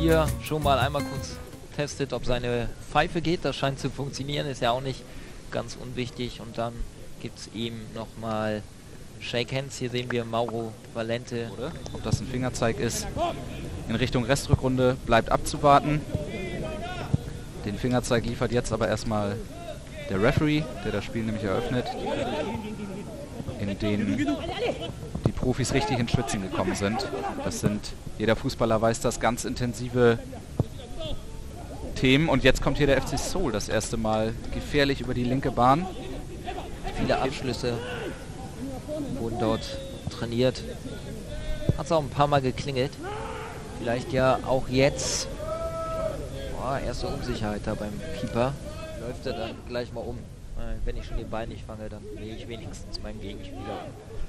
hier schon mal einmal kurz testet, ob seine Pfeife geht. Das scheint zu funktionieren, ist ja auch nicht ganz unwichtig. Und dann gibt es ihm nochmal Shake Hands. Hier sehen wir Mauro Valente. Ob das ein Fingerzeig ist in Richtung Restrückrunde, bleibt abzuwarten. Den Fingerzeig liefert jetzt aber erstmal der Referee, der das Spiel nämlich eröffnet, in dem die Profis richtig ins Schwitzen gekommen sind. Das sind, jeder Fußballer weiß das, ganz intensive Themen. Und jetzt kommt hier der FC Seoul das erste Mal gefährlich über die linke Bahn. Viele Abschlüsse wurden dort trainiert. Hat es auch ein paar Mal geklingelt. Vielleicht ja auch jetzt. Boah, erste Unsicherheit da beim Keeper. Läuft er dann gleich mal um. Wenn ich schon den Ball nicht fange, dann sehe ich wenigstens meinen Gegenspieler.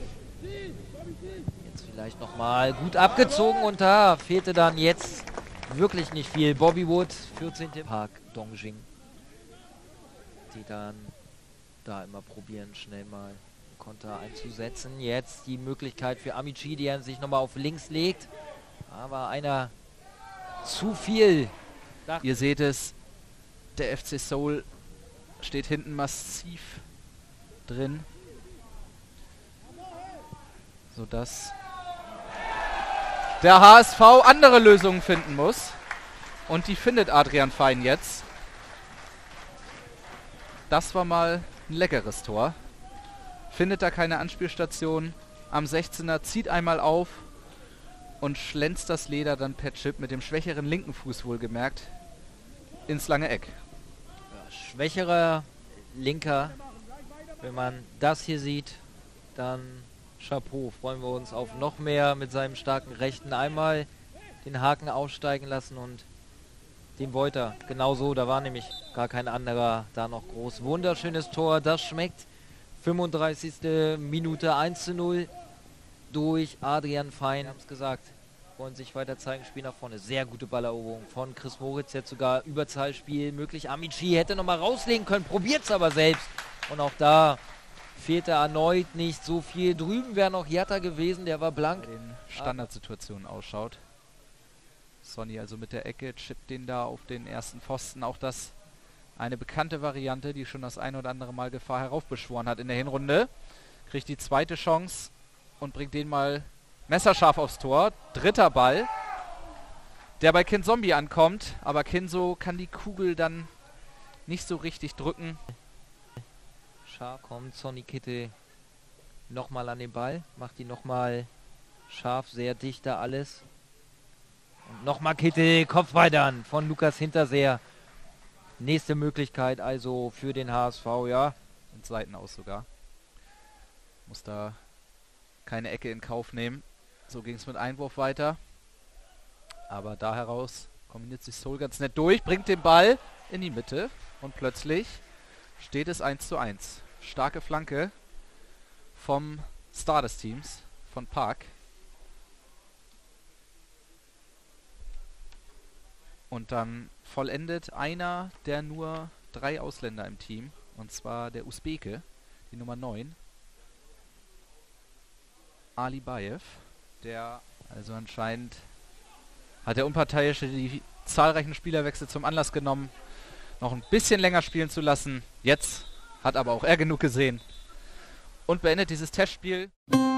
Jetzt vielleicht nochmal gut abgezogen und da fehlte dann jetzt wirklich nicht viel. Bobby Wood, 14. Park Dongjing, die dann da immer probieren, schnell mal einen Konter einzusetzen. Jetzt die Möglichkeit für Amici, der sich nochmal auf links legt. Aber einer zu viel. Ihr seht es, der FC Seoul steht hinten massiv drin, sodass der HSV andere Lösungen finden muss. Und die findet Adrian Fein jetzt. Das war mal ein leckeres Tor. Findet da keine Anspielstation am 16er, zieht einmal auf und schlänzt das Leder dann per Chip mit dem schwächeren linken Fuß wohlgemerkt ins lange Eck. Ja, schwächerer linker. Wenn man das hier sieht, dann Chapeau. Freuen wir uns auf noch mehr mit seinem starken rechten. Einmal den Haken aussteigen lassen und den Wolter. Genau so, da war nämlich gar kein anderer da noch groß. Wunderschönes Tor, das schmeckt. 35. Minute 1:0 durch Adrian Fein. Wir haben es gesagt, wollen sich weiter zeigen, Spiel nach vorne. Sehr gute Balleroberung von Chris Moritz, jetzt sogar Überzahlspiel möglich. Amici hätte nochmal rauslegen können, probiert es aber selbst. Und auch da fehlte erneut nicht so viel. Drüben wäre noch Jatta gewesen, der war blank. In Standardsituationen ausschaut. Sonny also mit der Ecke, chippt den da auf den ersten Pfosten. Auch das eine bekannte Variante, die schon das ein oder andere Mal Gefahr heraufbeschworen hat in der Hinrunde. Kriegt die zweite Chance und bringt den mal messerscharf aufs Tor. Dritter Ball, der bei Kinzombie ankommt. Aber Kinzo kann die Kugel dann nicht so richtig drücken. Scharf kommt Sonny Kittel nochmal an den Ball. Macht ihn nochmal scharf, sehr dicht da alles. Und nochmal Kittel, Kopfball dann von Lukas Hinterseher. Nächste Möglichkeit also für den HSV, ja. Und Seiten aus sogar. Muss da keine Ecke in Kauf nehmen. So ging es mit Einwurf weiter. Aber da heraus kombiniert sich Seoul ganz nett durch, bringt den Ball in die Mitte und plötzlich steht es 1:1. Starke Flanke vom Star des Teams, von Park. Und dann vollendet einer der nur 3 Ausländer im Team, und zwar der Usbeke, die Nummer 9. Alibayev, der also anscheinend hat der Unparteiische die zahlreichen Spielerwechsel zum Anlass genommen, noch ein bisschen länger spielen zu lassen. Jetzt hat aber auch er genug gesehen und beendet dieses Testspiel.